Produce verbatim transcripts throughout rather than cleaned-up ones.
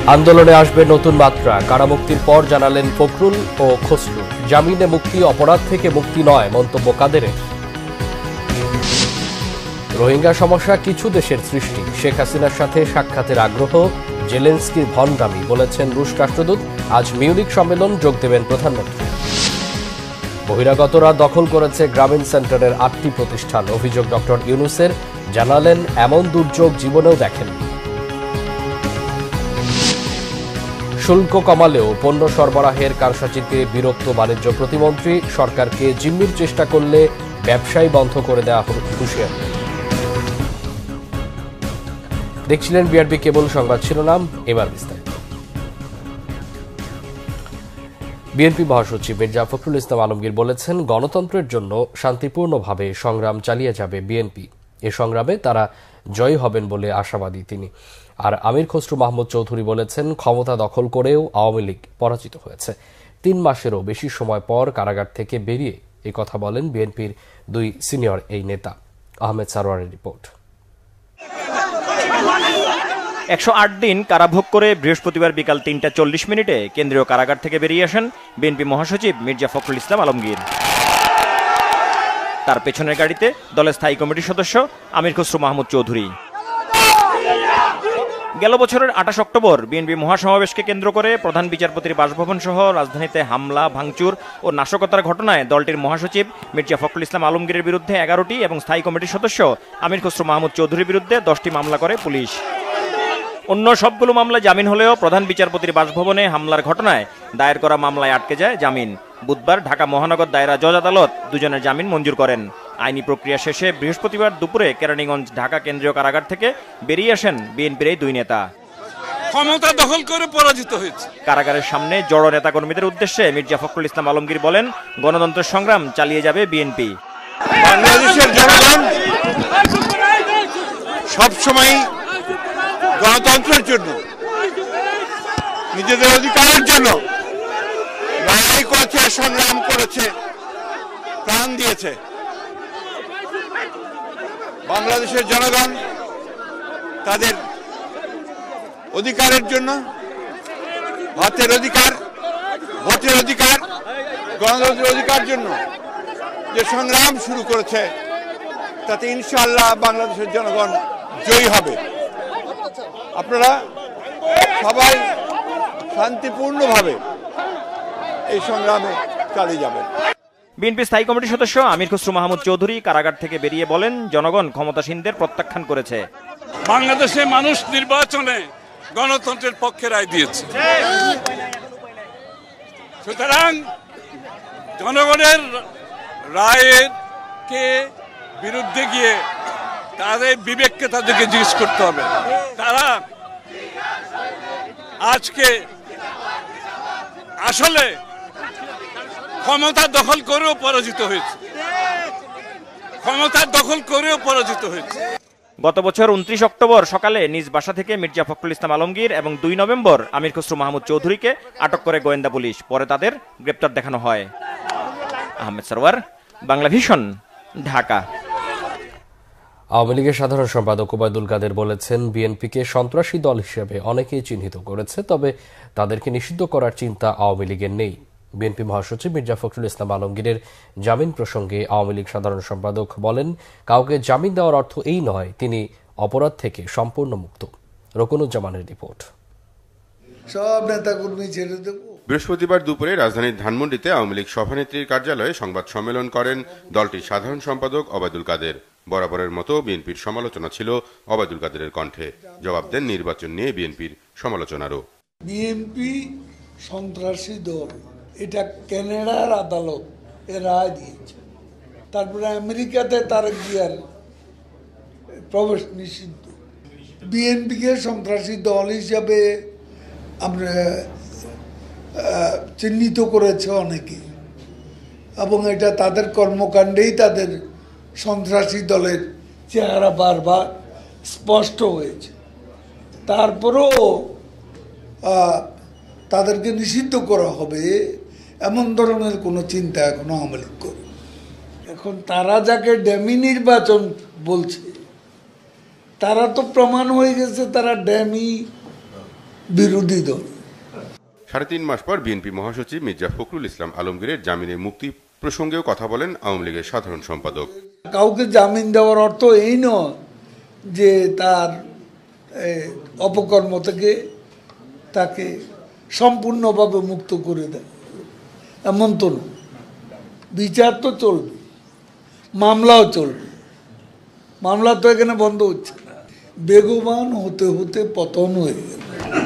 আন্দোলনে আসবে নতুন মাত্রা, কারামুক্তির পর জানালেন ফখরুল ও খসরু। জামিনে মুক্তি অপরাধ থেকে মুক্তি নয়, মন্তব্য কাদেরের। রোহিঙ্গা সমস্যা কিছু দেশের সৃষ্টি, শেখ হাসিনার সাথে সাক্ষাতের আগ্রহ জেলেনস্কির ভণ্ডামি, বলেছেন রুশ রাষ্ট্রদূত। আজ মিউনিক সম্মেলন যোগ দেবেন প্রধানমন্ত্রী। বহিরাগতরা দখল করেছে গ্রামীণ সেন্টারের আটটি প্রতিষ্ঠান, অভিযোগ ডক্টর ইউনুসের। জানালেন এমন দুর্যোগ জীবনেও দেখেননি। শুল্ক কমালেও পণ্য সরবরাহের কারসাজিতে বিরক্ত বাণিজ্য প্রতিমন্ত্রী। সরকারকে জিম্মির চেষ্টা করলে ব্যবসায় বন্ধ করে দেওয়া হুঁশিয়ারি। দেখছিলেন বিআরবি কেবল সংবাদ শিরোনাম, এবার বিস্তারিত। বিএনপি মহাসচিব মির্জা ফখরুল ইসলাম আলমগীর বলেছেন, গণতন্ত্রের জন্য শান্তিপূর্ণভাবে সংগ্রাম চালিয়ে যাবে বিএনপি। এ সংগ্রামে তারা জয়ী হবেন বলে আশাবাদী তিনি। আর আমির খসরু মাহমুদ চৌধুরী বলেছেন, ক্ষমতা দখল করেও আওয়ামী লীগ পরাজিত হয়েছে। তিন মাসেরও বেশি সময় পর কারাগার থেকে বেরিয়ে এ কথা বলেন বিএনপির দুই সিনিয়র এই নেতা। আহমেদ সারোয়ারের রিপোর্ট। একশো আট দিন কারাভোগ করে বৃহস্পতিবার বিকাল তিনটা চল্লিশ মিনিটে কেন্দ্রীয় কারাগার থেকে বেরিয়ে আসেন বিএনপি মহাসচিব মির্জা ফখরুল ইসলাম আলমগীর। তার পেছনের গাড়িতে দলের স্থায়ী কমিটির সদস্য আমির খসরু মাহমুদ চৌধুরী। গেল বছরের আঠাশ অক্টোবর বিএনপি মহাসমাবেশকে কেন্দ্র করে প্রধান বিচারপতির বাসভবন সহ রাজধানীতে হামলা, ভাঙচুর ও নাশকতার ঘটনায় দলটির মহাসচিব মির্জা ফখরুল ইসলাম আলমগীরের বিরুদ্ধে এগারোটি এবং স্থায়ী কমিটির সদস্য আমির খসরু মাহমুদ চৌধুরীর বিরুদ্ধে দশটি মামলা করে পুলিশ। অন্য সবগুলো মামলায় জামিন হলেও প্রধান বিচারপতির বাসভবনে হামলার ঘটনায় দায়ের করা মামলায় আটকে যায় জামিন। বুধবার ঢাকা মহানগর দায়রা জজ আদালত দুজনের জামিন মঞ্জুর করেন। আইনি প্রক্রিয়া শেষে বৃহস্পতিবার দুপুরে কেরানীগঞ্জ ঢাকা কেন্দ্রীয় কারাগার থেকে বেরিয়ে আসেন বিএনপির এই দুই নেতা। ক্ষমতা দখল করে পরাজিত হয়েছে। কারাগারের সামনে জড়ো নেতাকর্মীদের উদ্দেশ্যে মির্জা ফখরুল ইসলাম আলমগীর বলেন, গণতন্ত্রের সংগ্রাম চালিয়ে যাবে বিএনপি। বাংলাদেশের জনগণ সবসময় গণতন্ত্রের জন্য, নিজেদের অধিকারের জন্য লড়াই করেছে, সংগ্রাম করেছে, প্রাণ দিয়েছে। বাংলাদেশের জনগণ তাদের অধিকারের জন্য, ভাতের অধিকার, ভোটের অধিকার, গণতন্ত্রের অধিকার জন্য যে সংগ্রাম শুরু করেছে, তাতে ইনশাআল্লাহ বাংলাদেশের জনগণ জয়ী হবে। আপনারা সবাই শান্তিপূর্ণভাবে এই সংগ্রামে চালিয়ে যাবেন। বিএনপি স্থায়ী কমিটির সদস্য আমির খসরু মাহমুদ চৌধুরী কারাগার থেকে বেরিয়ে বলেন, জনগণ ক্ষমতাসীনদের প্রত্যাখ্যান করেছে। বাংলাদেশে মানুষ নির্বাচনে গণতন্ত্রের পক্ষে রায় দিয়েছে, সুতরাং জনগণের রায়ের কে বিরুদ্ধে গিয়ে তাদের বিবেককে তাদেরকে জিজ্ঞেস করতে হবে। তারা আজকে আসলে ক্ষমতা দখল করেও পরাজিত হয়েছে, ক্ষমতা দখল করেও পরাজিত হয়েছে। গত বছর উনত্রিশ অক্টোবর সকালে নিজ বাসা থেকে মির্জা ফখরুল ইসলাম আলমগীর এবং দুই নভেম্বর আমির খসরু মাহমুদ চৌধুরীকে আটক করে গোয়েন্দা পুলিশ। পরে তাদের গ্রেপ্তার দেখানো হয়। আহমেদ সারোয়ার, বাংলা ভিশন, ঢাকা। আওয়ামী লীগের সাধারণ সম্পাদক ওবায়দুল কাদের বলেছেন, বিএনপিকে সন্ত্রাসী দল হিসেবে অনেকেই চিহ্নিত করেছে, তবে তাদেরকে নিষিদ্ধ করার চিন্তা আওয়ামী লীগের নেই। বিএনপি মহাসচিব মির্জা ফখরুল ইসলাম আলমগীরের জামিন প্রসঙ্গে আওয়ামী লীগ সাধারণ সম্পাদক বলেন, কাউকে জামিন দেওয়ার অর্থ এই নয় তিনি অপরাধ থেকে সম্পূর্ণ মুক্ত। রকুনুজ্জামানের রিপোর্ট। সব নেতাকর্মী ছেড়ে দেব। বৃহস্পতিবার দুপুরে রাজধানীর ধানমন্ডিতে আওয়ামী লীগ সভানেত্রীর কার্যালয়ে সংবাদ সম্মেলন করেন দলটির সাধারণ সম্পাদক ওবায়দুল কাদের। বরাবরের মতো বিএনপির সমালোচনা ছিল ওবায়দুল কাদেরের কণ্ঠে। জবাব দেন নির্বাচন নিয়ে বিএনপির সমালোচনারও। বিএনপি সন্ত্রাসী দল, এটা কানাডার আদালত এ রায় দিয়েছে। তারপরে আমেরিকাতে তার গিয়ার প্রবেশ নিষিদ্ধ। বিএনপিকে সন্ত্রাসী দল হিসাবে আমরা চিহ্নিত করেছে অনেকে, এবং এটা তাদের কর্মকাণ্ডেই তাদের সন্ত্রাসী দলের চেহারা বারবার স্পষ্ট হয়েছে। তারপরেও তাদেরকে নিষিদ্ধ করা হবে এমন ধরনের কোনো চিন্তা এখনো আওয়ামী লীগ করে। এখন তারা যাকে ড্যামি নির্বাচন বলছে, তারা তো প্রমাণ হয়ে গেছে তারা ড্যামি বিরোধী দল। সাড়ে তিন মাস পর বিএনপি মহাসচিব মির্জা ফখরুল ইসলাম আলমগীরের জামিনে মুক্তি প্রসঙ্গেও কথা বলেন আওয়ামী লীগের সাধারণ সম্পাদক। কাউকে জামিন দেওয়ার অর্থ এই নয় যে তার অপকর্ম থেকে তাকে সম্পূর্ণভাবে মুক্ত করে দেয়, এমন তো না। বিচার তো চলবে, মামলাও চলবে, মামলা তো এখানে বন্ধ হচ্ছে না। বেগবান হতে হতে পতন হয়ে গেল।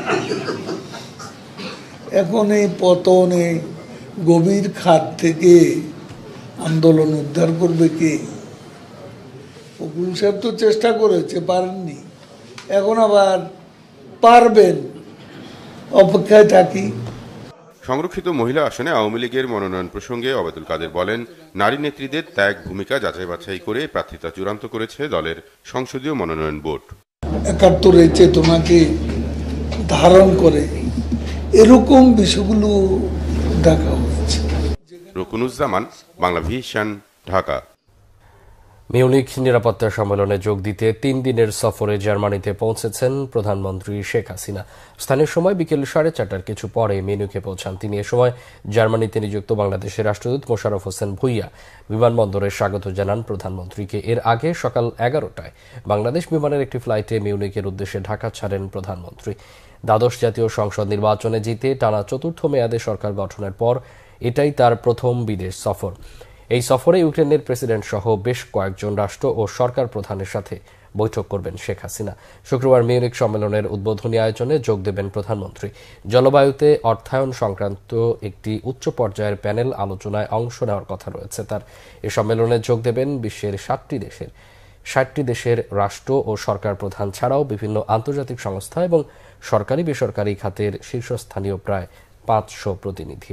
এখন এই পতনে গভীর খাত থেকে আন্দোলন উদ্ধার করবে কে? ফখরুল সাহেব তো চেষ্টা করেছে, পারেননি, এখন আবার পারবেন, অপেক্ষায় থাকি। সংরক্ষিত মহিলা আসনে আওয়ামী লীগের মনোনয়ন প্রসঙ্গে ওবায়দুল কাদের বলেন, নারী নেত্রীদের ত্যাগ ভূমিকা যাচাই বাছাই করে প্রার্থিতা চূড়ান্ত করেছে দলের সংসদীয় মনোনয়ন বোর্ড। একাত্তরের চেতনাকে ধারণ করে এরকম বিষয়গুলো দেখা হয়েছে। রকুনুজ্জামান, বাংলা ভিশন, ঢাকা। মিউনিখ নিরাপত্তা সম্মেলনে যোগ দিতে তিন দিনের সফরে জার্মানিতে পৌঁছেছেন প্রধানমন্ত্রী শেখ হাসিনা। স্থানীয় সময় বিকেল সাড়ে চারটার কিছু পরে মিউনিখে পৌঁছান তিনি। এ সময় জার্মানিতে নিযুক্ত বাংলাদেশের রাষ্ট্রদূত মোশাররফ হোসেন ভূঁইয়া বিমানবন্দরে স্বাগত জানান প্রধানমন্ত্রীকে। এর আগে সকাল এগারোটায় বাংলাদেশ বিমানের একটি ফ্লাইটে মিউনিখের উদ্দেশ্যে ঢাকা ছাড়েন প্রধানমন্ত্রী। দ্বাদশ জাতীয় সংসদ নির্বাচনে জিতে টানা চতুর্থ মেয়াদে সরকার গঠনের পর এটাই তার প্রথম বিদেশ সফর। এই সফরে ইউক্রেনের প্রেসিডেন্ট সহ বেশ কয়েকজন রাষ্ট্র ও সরকার প্রধানের সাথে বৈঠক করবেন শেখ হাসিনা। শুক্রবার মিউনিখ সম্মেলনের উদ্বোধনী আয়োজনে যোগ দেবেন প্রধানমন্ত্রী। জলবায়ুতে অর্থায়ন সংক্রান্ত একটি উচ্চ পর্যায়ের প্যানেল আলোচনায় অংশ নেওয়ার কথা রয়েছে তার। এ সম্মেলনে যোগ দেবেন বিশ্বের ষাটটি দেশের ষাটটি দেশের রাষ্ট্র ও সরকার প্রধান ছাড়াও বিভিন্ন আন্তর্জাতিক সংস্থা এবং সরকারি বেসরকারি খাতের শীর্ষস্থানীয় প্রায় পাঁচশো প্রতিনিধি।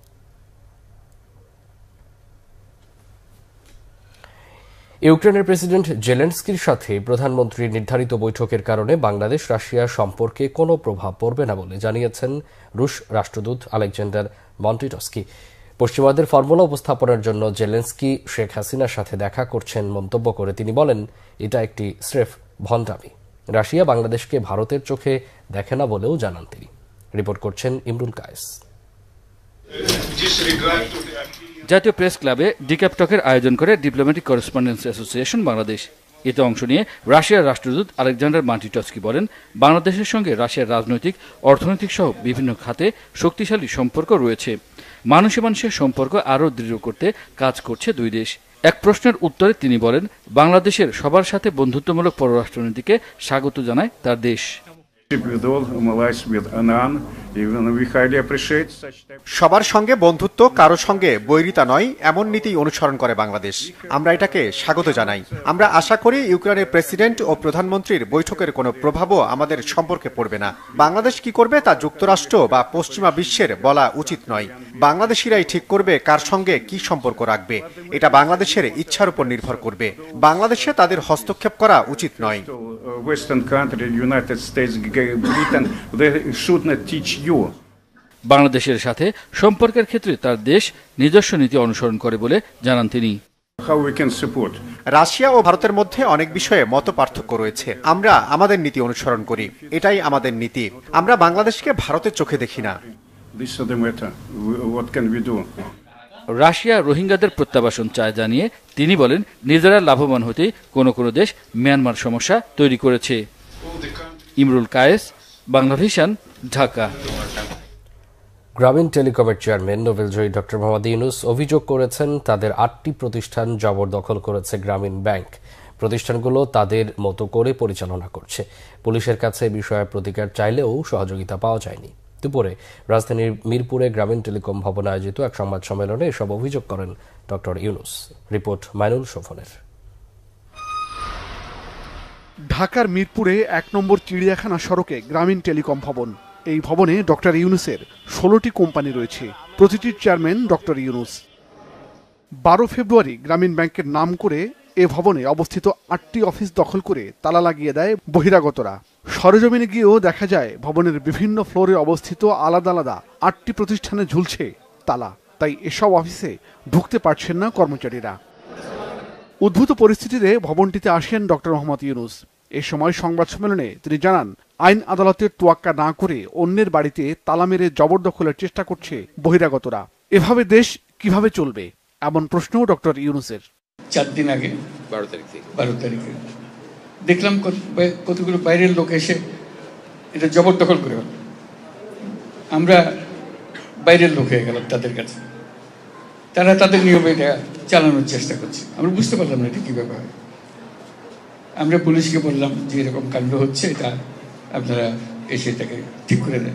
ইউক্রেনের প্রেসিডেন্ট জেলেনস্কির সাথে প্রধানমন্ত্রীর নির্ধারিত বৈঠকের কারণে বাংলাদেশ রাশিয়া সম্পর্কে কোনো প্রভাব পড়বে না বলে জানিয়েছেন রুশ রাষ্ট্রদূত আলেকজান্ডার মন্টিটস্কি। পশ্চিমাদের ফর্মুলা উপস্থাপনের জন্য জেলেনস্কি শেখ হাসিনার সাথে দেখা করছেন মন্তব্য করে তিনি বলেন, এটা একটি স্রেফ ভণ্ডামি। রাশিয়া বাংলাদেশকে ভারতের চোখে দেখে না বলেও জানান তিনি। রিপোর্ট করছেন ইমরুল কায়েস। জাতীয় প্রেস ক্লাবে ডিক্যাপটকের আয়োজন করে ডিপ্লোম্যাটিক করেসপন্ডেন্স অ্যাসোসিয়েশন বাংলাদেশ। এতে অংশ নিয়ে রাশিয়ার রাষ্ট্রদূত আলেকজান্ডার মন্টিটস্কি বলেন, বাংলাদেশের সঙ্গে রাশিয়ার রাজনৈতিক, অর্থনৈতিক সহ বিভিন্ন খাতে শক্তিশালী সম্পর্ক রয়েছে। মানুষে মানুষের সম্পর্ক আরও দৃঢ় করতে কাজ করছে দুই দেশ। এক প্রশ্নের উত্তরে তিনি বলেন, বাংলাদেশের সবার সাথে বন্ধুত্বমূলক পররাষ্ট্রনীতিকে স্বাগত জানায় তার দেশ। সবার সঙ্গে বন্ধুত্ব, কারো সঙ্গে বৈরিতা নয়, এমন নীতি অনুসরণ করে বাংলাদেশ। আমরা এটাকে স্বাগত জানাই। আমরা আশা করি ইউক্রেনের প্রেসিডেন্ট ও প্রধানমন্ত্রীর বৈঠকের কোনো প্রভাবও আমাদের সম্পর্কে পড়বে না। বাংলাদেশ কি করবে তা যুক্তরাষ্ট্র বা পশ্চিমা বিশ্বের বলা উচিত নয়। বাংলাদেশিরাই ঠিক করবে কার সঙ্গে কি সম্পর্ক রাখবে। এটা বাংলাদেশের ইচ্ছার উপর নির্ভর করবে। বাংলাদেশে তাদের হস্তক্ষেপ করা উচিত নয়। বাংলাদেশের সাথে সম্পর্কের ক্ষেত্রে তার দেশ নিজস্ব নীতি অনুসরণ করে বলে জানান তিনি। রাশিয়া ও ভারতের মধ্যে অনেক বিষয়ে মত পার্থক্য রয়েছে। আমরা আমাদের নীতি অনুসরণ করি, এটাই আমাদের নীতি। আমরা বাংলাদেশকে ভারতের চোখে দেখি না। রাশিয়া রোহিঙ্গাদের প্রত্যাবাসন চায় জানিয়ে তিনি বলেন, নিজেরা লাভবান হতে কোনো কোনো দেশ মিয়ানমার সমস্যা তৈরি করেছে। ইমরুল কায়েস, বাংলা ভিশন, ঢাকা। গ্রামীণ টেলিকমের চেয়ারম্যান নোবেলজয়ী ডক্টর মোহাম্মদ ইউনূস অভিযোগ করেছেন, তাদের আটটি প্রতিষ্ঠান জবরদখল করেছে গ্রামীণ ব্যাংক। প্রতিষ্ঠানগুলো তাদের মতো করে পরিচালনা করছে। পুলিশের কাছে বিষয়ে প্রতিকার চাইলেও সহযোগিতা পাওয়া যায়নি। দুপুরে রাজধানীর মিরপুরে গ্রামীণ টেলিকম ভবনে আয়োজিত এক সংবাদ সম্মেলনে এসব অভিযোগ করেন ডক্টর ইউনূস। রিপোর্ট মাইনুল শোভনের। ঢাকার মিরপুরে এক নম্বর চিড়িয়াখানা সড়কে গ্রামীণ টেলিকম ভবন। এই ভবনে ডক্টর ইউনূসের ষোলোটি কোম্পানি রয়েছে, প্রতিটির চেয়ারম্যান ডক্টর ইউনূস। বারো ফেব্রুয়ারি গ্রামীণ ব্যাংকের নাম করে এ ভবনে অবস্থিত আটটি অফিস দখল করে তালা লাগিয়ে দেয় বহিরাগতরা। সরেজমিনে গিয়েও দেখা যায় ভবনের বিভিন্ন ফ্লোরে অবস্থিত আলাদা আলাদা আটটি প্রতিষ্ঠানে ঝুলছে তালা। তাই এসব অফিসে ঢুকতে পারছেন না কর্মচারীরা। উদ্ভূত পরিস্থিতিতে ভবনটিতে আসেন ডক্টর মোহাম্মদ ইউনূস। এ সময় সংবাদ সম্মেলনে তিনি জানান, আইন আদালতের তোয়াক্কা না করে অন্যের বাড়িতে তালা মেরে জবরদখলের চেষ্টা করছে বহিরাগতরা। এভাবে দেশ কিভাবে চলবে, এমন প্রশ্নও ডক্টর ইউনূসের। চার দিন আগে বারো তারিখ থেকে বারো তারিখে দেখলাম কতগুলো বাইরের লোক এসে এটা জবরদখল করে গেল। আমরা বাইরের লোক হয়ে গেলাম তাদের কাছে, তারা তাদের নিয়মে এটা চালানোর চেষ্টা করছে। আমরা বুঝতে পারলাম না এটা কীভাবে হয়। আমরা পুলিশকে বললাম যে এরকম কাণ্ড হচ্ছে, এটা আপনারা এসে এটাকে ঠিক করে দেন।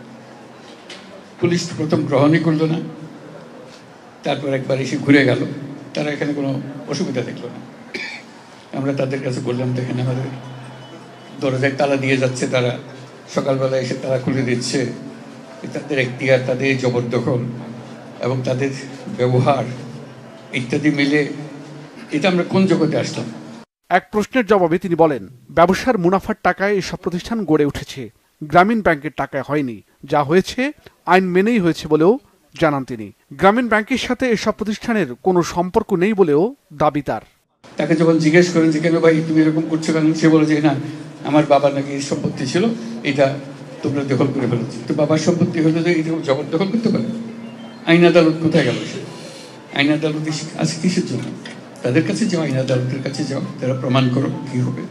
পুলিশ প্রথম গ্রহণই করলো না, তারপর একবার এসে ঘুরে গেল, তারা এখানে কোনো অসুবিধা দেখলো না। আমরা তাদের কাছে বললাম দেখেন আমাদের দরজায় তালা দিয়ে যাচ্ছে, তারা সকালবেলা এসে তালা খুলে দিচ্ছে, তাদের এখতিয়ার, তাদের জবরদখল এবং তাদের ব্যবহার ইত্যাদি মিলে এটা আমরা কোন জগতে আসলাম। এক প্রশ্নের জবাবে তিনি বলেন, ব্যবসার মুনাফার টাকায় এসব প্রতিষ্ঠান গড়ে উঠেছে, গ্রামীণ ব্যাংকের টাকায় হয়নি। যা হয়েছে আইন মেনেই হয়েছে বলেও জানান তিনি। গ্রামীণ ব্যাংকের সাথে এসব প্রতিষ্ঠানের কোনো সম্পর্ক নেই বলেও দাবি তার। তাকে যখন জিজ্ঞেস করেন যে কেন ভাই তুমি এরকম করছো কেন, সে বলে যে না আমার বাবার নাকি সম্পত্তি ছিল, এটা তোমরা দখল করে ফেলেছি। তো বাবার সম্পত্তি হলে যে এরকম জবরদখল করতে পারে? আইন আদালত কোথায় গেল? সে আইন আদালত আছে কিসের জন্য? তাদের কাছে যাও, আইন আদালতের কাছে যাও, তারা প্রমাণ করো কি হবে।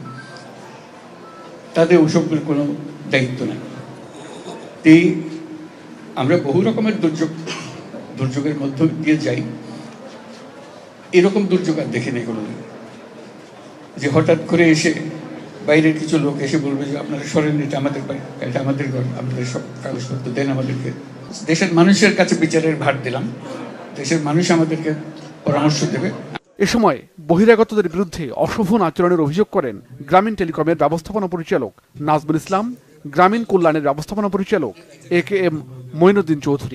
তাদের ওসবের কোনো দায়িত্ব নেই। এই আমরা বহু রকমের দুর্যোগ দুর্যোগের মধ্য দিয়ে যাই, এরকম দুর্যোগ আর দেখে নেই কোনোদিন যে হঠাৎ করে এসে বাইরের কিছু লোক এসে বলবে যে আপনারা সরেন, এটা আমাদের বাড়ি, এটা আমাদের ঘর, আমাদের সব কাগজপত্র দেন আমাদেরকে। দেশের মানুষের কাছে বিচারের ভার দিলাম, দেশের মানুষ আমাদেরকে পরামর্শ দেবে। এ সময় বহিরাগতদের বিরুদ্ধে অশোভন আচরণের অভিযোগ করেন গ্রামীণ টেলিকমের ব্যবস্থাপনা পরিচালক নাজমুল ইসলাম, গ্রামীণ কল্যাণের ব্যবস্থাপনা পরিচালক A K M Moinuddin Chowdhury.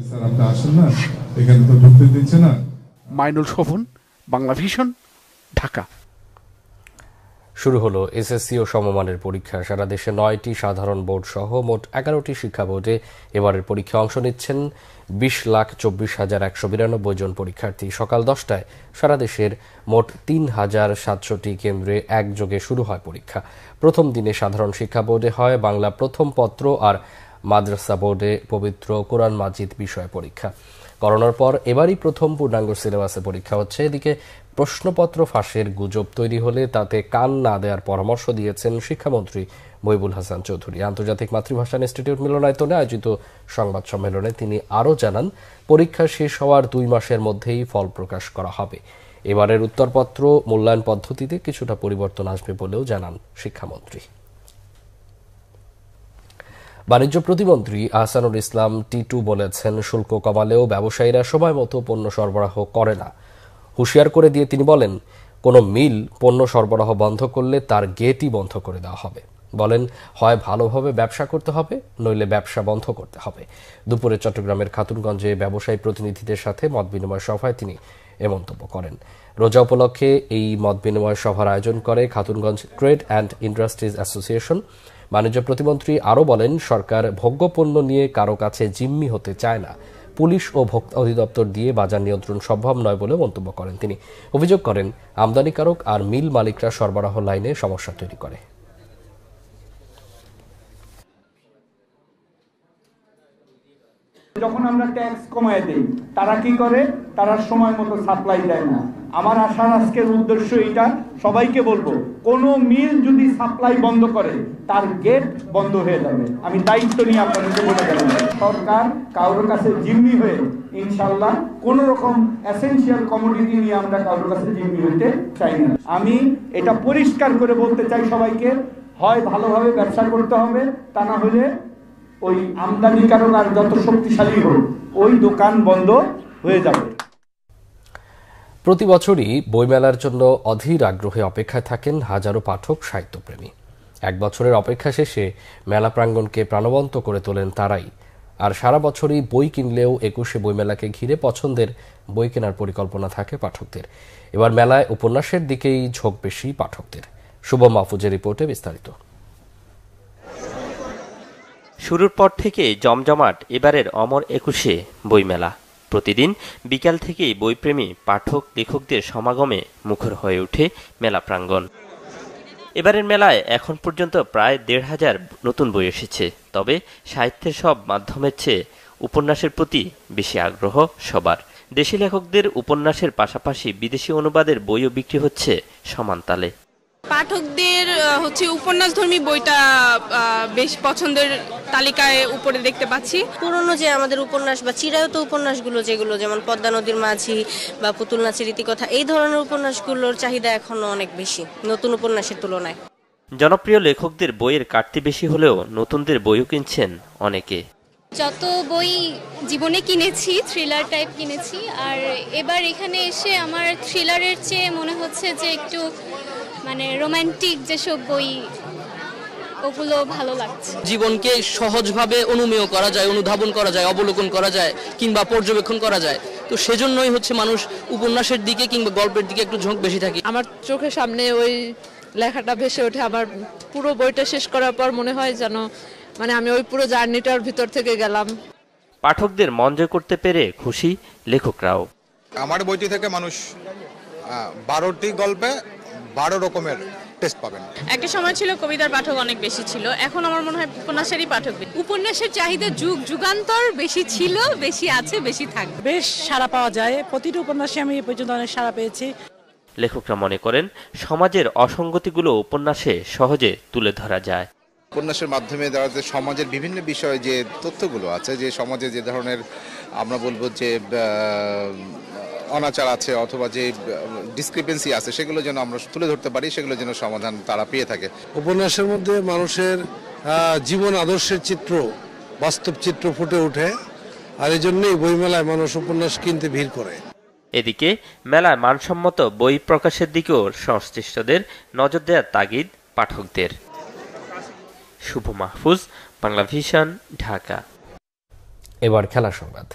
Mainul Shovon, Bangla vision, Dhaka. শুরু হলো এসএসসি ও সমমানের পরীক্ষা। সারা দেশে নয়টি সাধারণ বোর্ড সহ মোট এগারোটি শিক্ষা বোর্ডে এবারের পরীক্ষা অংশ নিচ্ছেন বিশ লাখ চব্বিশ হাজার একশো বিরানব্বই জন পরীক্ষার্থী। সকাল দশটায় সারা দেশের মোট তিন হাজার সাতশোটি কেন্দ্রে একযোগে শুরু হয় পরীক্ষা। প্রথম দিনে সাধারণ শিক্ষা বোর্ডে হয় বাংলা প্রথম পত্র আর মাদ্রাসা বোর্ডে পবিত্র কোরআন মাজিদ বিষয় পরীক্ষা। করোনার পর এবারই প্রথম পূর্ণাঙ্গ সিলেবাসে পরীক্ষা হচ্ছে। এদিকে প্রশ্নপত্র ফাঁসের গুজব তৈরি হলে তাতে কান না দেওয়ার পরামর্শ দিয়েছেন শিক্ষামন্ত্রী মহিবুল হাসান চৌধুরী। আন্তর্জাতিক মাতৃভাষা ইনস্টিটিউট মিলনায়তনে আয়োজিত সংবাদ সম্মেলনে তিনি আরও জানান, পরীক্ষা শেষ হওয়ার দুই মাসের মধ্যেই ফল প্রকাশ করা হবে। এবারের উত্তরপত্র মূল্যায়ন পদ্ধতিতে কিছুটা পরিবর্তন আসবে বলেও জানান শিক্ষামন্ত্রী। বাণিজ্য প্রতিমন্ত্রী আহসানুল ইসলাম টিটু বলেছেন, শুল্ক কমালেও ব্যবসায়ীরা সময় মতো পণ্য সরবরাহ করে না। হুঁশিয়ার করে দিয়ে তিনি বলেন, কোনো মিল পণ্য সরবরাহ বন্ধ করলে তার গেটই বন্ধ করে দেওয়া হবে। বলেন, হয় ভালোভাবে ব্যবসা করতে হবে, নইলে ব্যবসা বন্ধ করতে হবে। দুপুরে চট্টগ্রামের খাতুনগঞ্জে ব্যবসায়ী প্রতিনিধিদের সাথে মতবিনিময় সভায় তিনি এ মন্তব্য করেন। রোজা উপলক্ষে এই মতবিনিময় সভার আয়োজন করে Khatunganj trade and industries association. বাণিজ্য প্রতিমন্ত্রী আরও বলেন, সরকার ভোগ্যপণ্য নিয়ে কারো কাছে জিম্মি হতে চায় না। পুলিশ ও ভোক্তা অধিদপ্তর দিয়ে বাজার নিয়ন্ত্রণ সম্ভব নয় বলে মন্তব্য করেন তিনি। অভিযোগ করেন, আমদানিকারক আর মিল মালিকরা সরবরাহ লাইনে সমস্যা তৈরি করে। যখন আমরা ট্যাক্স কমায় দেই, তারা কি করে? তারা সময় মতো সাপ্লাই দেয় না। আমার আসার আজকের উদ্দেশ্য এটা, সবাইকে বলবো, কোনো মিল যদি সাপ্লাই বন্ধ করে তার গেট বন্ধ হয়ে যাবে। আমি দায়িত্ব নিয়ে আপনাদেরকে বলে গেলাম, সরকার কারোর কাছে জিম্মি হয়ে ইনশাল্লাহ কোন রকম এসেনশিয়াল কমোডিটি নিয়ে আমরা কারোর কাছে জিম্মি হইতে চাই না। আমি এটা পরিষ্কার করে বলতে চাই সবাইকে, হয় ভালোভাবে ব্যবসা করতে হবে, তা না হলে ওই আমদানিকারক আর যত শক্তিশালী হোক ওই দোকান বন্ধ হয়ে যাবে। প্রতি বছরই বইমেলার জন্য অধীর আগ্রহে অপেক্ষায় থাকেন হাজারো পাঠক, সাহিত্যপ্রেমী। এক বছরের অপেক্ষা শেষে মেলা প্রাঙ্গণকে প্রাণবন্ত করে তোলেন তারাই। আর সারা বছরই বই কিনলেও একুশে বইমেলাকে ঘিরে পছন্দের বই কেনার পরিকল্পনা থাকে পাঠকদের। এবার মেলায় উপন্যাসের দিকেই ঝোঁক বেশি পাঠকদের। শুভ মাহফুজের রিপোর্টে বিস্তারিত। শুরুর পর থেকে জমজমাট এবারের অমর একুশে বইমেলা। প্রতিদিন বিকাল থেকেই বইপ্রেমী পাঠক লেখকদের সমাগমে মুখর হয়ে ওঠে মেলা প্রাঙ্গণ। এবারের মেলায় এখন পর্যন্ত প্রায় দেড় হাজার নতুন বই এসেছে। তবে সাহিত্যের সব মাধ্যমের চেয়ে উপন্যাসের প্রতি বেশি আগ্রহ সবার। দেশি লেখকদের উপন্যাসের পাশাপাশি বিদেশি অনুবাদের বইও বিক্রি হচ্ছে সমান তালে। পাঠকদের হচ্ছে উপন্যাসধর্মী বইটা বেশ পছন্দের তালিকায় উপরে দেখতে পাচ্ছি। পুরনো যে আমাদের উপন্যাস বা চিরায়ত উপন্যাসগুলো যেগুলো যেমন পদ্মা নদীর মাঝি বা পুতুল নাচের রীতিকথা, এই ধরনের উপন্যাসগুলোর চাহিদা এখনো অনেক বেশি নতুন উপন্যাসের তুলনায়। জনপ্রিয় লেখকদের বইয়ের কাটতি বেশি হলেও নতুনদের বইও কিনছেন অনেকে। যত বই জীবনে কিনেছি থ্রিলার টাইপ কিনেছি, আর এবার এখানে এসে আমার থ্রিলারের চেয়ে মনে হচ্ছে যে একটু মানে রোমান্টিক যেসব বই ওগুলো ভালো লাগছে। জীবনকে সহজভাবে অনুমেয় করা যায়, অনুধাবন করা যায়, অবলোকন করা যায় কিংবা পর্যবেক্ষণ করা যায়। তো সেজন্যই হচ্ছে মানুষ উপন্যাসের দিকে কিংবা গল্পের দিকে একটু ঝোঁক বেশি থাকে। আমার চোখের সামনে ওই লেখাটা ভেসে ওঠে। আমার পুরো বইটা শেষ করার পর মনে হয় যেন মানে আমি ওই পুরো জার্নিটার ভিতর থেকে গেলাম। পাঠকদের মন জয় করতে পেরে খুশি লেখকরাও। আমার বইটি থেকে মানুষ বারোটি গল্পে বারো রকমের টেস্ট পাবেন। একটা সময় ছিল কবিতার পাঠক অনেক বেশি ছিল, এখন আমার মনে হয় উপন্যাসেরই পাঠক। উপন্যাসের চাহিদা যুগ যুগান্তর বেশি ছিল, বেশি আছে, বেশি থাকবে। বেশ সাড়া পাওয়া যায়, প্রতিটি উপন্যাসে আমি এ পর্যন্ত অনেক সাড়া পেয়েছি। লেখকরা মনে করেন সমাজের অসঙ্গতিগুলো উপন্যাসে সহজে তুলে ধরা যায়। উপন্যাসের মাধ্যমে যারা যে সমাজের বিভিন্ন বিষয়ে যে তথ্যগুলো আছে, যে সমাজে যে ধরনের আমরা বলবো যে অনাচার আছে অথবা যে ডিসক্রিপেন্সি আছে, সেগুলো যেন আমরা তুলে ধরতে পারি, সেগুলো যেন সমাধান তারা পেয়ে থাকে। উপন্যাসের মধ্যে মানুষের জীবন আদর্শের চিত্র, বাস্তব চিত্র ফুটে ওঠে, আর এই জন্যই বইমেলায় মানুষ উপন্যাস কিনতে ভিড় করে। এদিকে মেলায় মানসম্মত বই প্রকাশের দিকেও সংশ্লিষ্টদের নজর দেওয়ার তাগিদ পাঠকদের। শুভ মাহফুজ, বাংলা ভিশন, ঢাকা। এবার খেলা সংবাদ।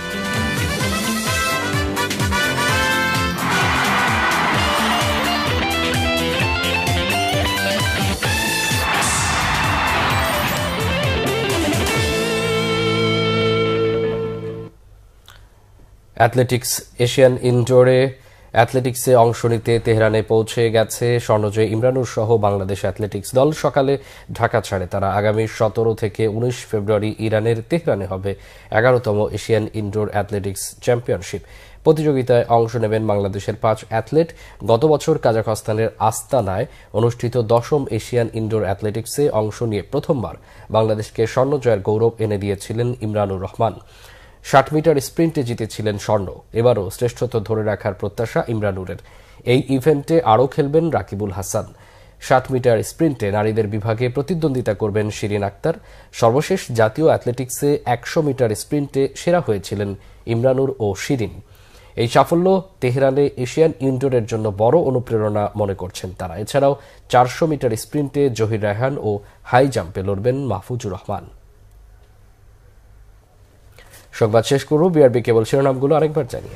অ্যাথলেটিক্স এশিয়ান ইনডোরে অ্যাথলেটিক্সে অংশ নিতে তেহরানে পৌঁছে গেছে স্বর্ণজয়ী ইমরানুর সহ বাংলাদেশ অ্যাথলেটিক্স দল। সকালে ঢাকা ছাড়ে তারা। আগামী সতেরো থেকে উনিশ ফেব্রুয়ারি ইরানের তেহরানে হবে এগারোতম এশিয়ান ইনডোর অ্যাথলেটিক্স চ্যাম্পিয়নশিপ। প্রতিযোগিতায় অংশ নেবেন বাংলাদেশের পাঁচ অ্যাথলেট। গত বছর কাজাখস্তানের আস্তানায় অনুষ্ঠিত দশম এশিয়ান ইনডোর অ্যাথলেটিক্সে অংশ নিয়ে প্রথমবার বাংলাদেশকে স্বর্ণজয়ের গৌরব এনে দিয়েছিলেন ইমরানুর রহমান। ষাট মিটার স্প্রিন্টে জিতেছিলেন স্বর্ণ। এবারও শ্রেষ্ঠত্ব ধরে রাখার প্রত্যাশা ইমরানুরের। এই ইভেন্টে আরও খেলবেন রাকিবুল হাসান। ষাট মিটার স্প্রিন্টে নারীদের বিভাগে প্রতিদ্বন্দ্বিতা করবেন শিরিন আক্তার। সর্বশেষ জাতীয় অ্যাথলেটিক্সে একশো মিটার স্প্রিন্টে সেরা হয়েছিলেন ইমরানুর ও শিরিন। এই সাফল্য তেহরানে এশিয়ান ইনডোরের জন্য বড় অনুপ্রেরণা মনে করছেন তারা। এছাড়াও চারশো মিটার স্প্রিন্টে জহির রায়হান ও হাই জাম্পে লড়বেন মাহফুজুর রহমান। সংবাদ শেষ করব বিআরবি কেবল শিরোনামগুলো আরেকবার জানিয়ে।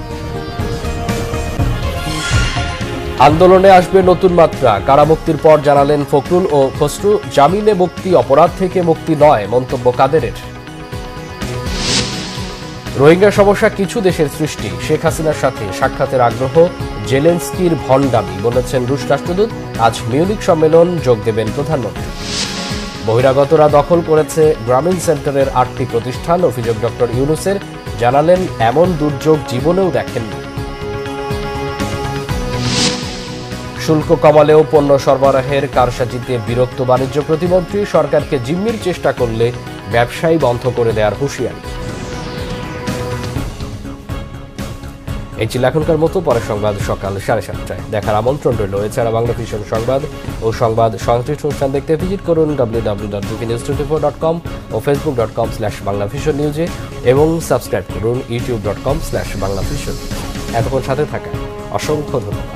আন্দোলনে আসবে নতুন মাত্রা, কারামুক্তির পর জানালেন ফখরুল ও খসরু। জামিনে মুক্তি অপরাধ থেকে মুক্তি নয়, মন্তব্য কাদেরের। রোহিঙ্গা সমস্যা কিছু দেশের সৃষ্টি, শেখ হাসিনার সাথে সাক্ষাতের আগ্রহ জেলেনস্কির ভণ্ডামি, বলেছেন রুশ রাষ্ট্রদূত। আজ মিউনিক সম্মেলন যোগ দেবেন প্রধানমন্ত্রী। বহিরাগতরা দখল করেছে গ্রামীণ সেন্টারের আটটি প্রতিষ্ঠান, অভিযোগ ডক্টর ইউনুসের। জানালেন এমন দুর্যোগ জীবনেও দেখেননি। শুল্ক কমালেও পণ্য সরবরাহের কারসাজিতে বিরক্ত বাণিজ্য প্রতিমন্ত্রী। সরকারকে জিম্মির চেষ্টা করলে ব্যবসায়ী বন্ধ করে দেওয়ার হুঁশিয়ারি। এই ছিল এখনকার মতো। পরের সংবাদ সকাল সাড়ে সাতটায় দেখার আমন্ত্রণ রইল। এছাড়া বাংলা ভিশন সংবাদ ও সংবাদ সংশ্লিষ্ট অনুষ্ঠান দেখতে ভিজিট করুন W W W dot news twenty four dot com ও Facebook dot com slash Bangla vision নিউজে এবং সাবস্ক্রাইব করুন YouTube dot com slash Bangla vision. এতক্ষণ সাথে থাকা অসংখ্য ধন্যবাদ।